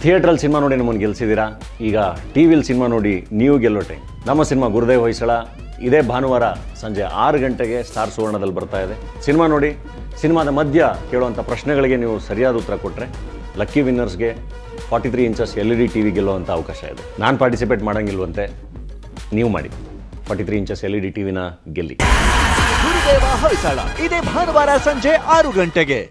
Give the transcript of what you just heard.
ಥಿಯೇಟ್ರಲ್ಲಿ ಸಿನಿಮಾ ನೋಡಿ ನಮ್ಮನ್ನು ಗೆಲ್ಸಿದ್ದೀರಾ. ಈಗ ಟಿ ವಿಲಿ ಸಿನಿಮಾ ನೋಡಿ ನೀವು ಗೆಲ್ಲೋ ಟೈಮ್. ನಮ್ಮ ಸಿನಿಮಾ ಗುರುದೇವ್ ಹೊಯ್ಸಳ ಇದೇ ಭಾನುವಾರ ಸಂಜೆ 6 ಗಂಟೆಗೆ ಸ್ಟಾರ್ ಸುವರ್ಣದಲ್ಲಿ ಬರ್ತಾ ಇದೆ. ಸಿನಿಮಾ ನೋಡಿ ಸಿನಿಮಾದ ಮಧ್ಯ ಕೇಳುವಂಥ ಪ್ರಶ್ನೆಗಳಿಗೆ ನೀವು ಸರಿಯಾದ ಉತ್ತರ ಕೊಟ್ಟರೆ ಲಕ್ಕಿ ವಿನ್ನರ್ಸ್ಗೆ 43 ಇಂಚಸ್ LED TV ಗೆಲ್ಲುವಂಥ ಅವಕಾಶ ಇದೆ. ನಾನು ಪಾರ್ಟಿಸಿಪೇಟ್ ಮಾಡೋಂಗಿಲ್ವಂತೆ, ನೀವು ಮಾಡಿ. 43 ಇಂಚಸ್ LED TVನ ಗೆಲ್ಲಿ. ಗುರುದೇವ ಹೊಯ್ಸಳ ಇದೇ ಭಾನುವಾರ ಸಂಜೆ 6 ಗಂಟೆಗೆ.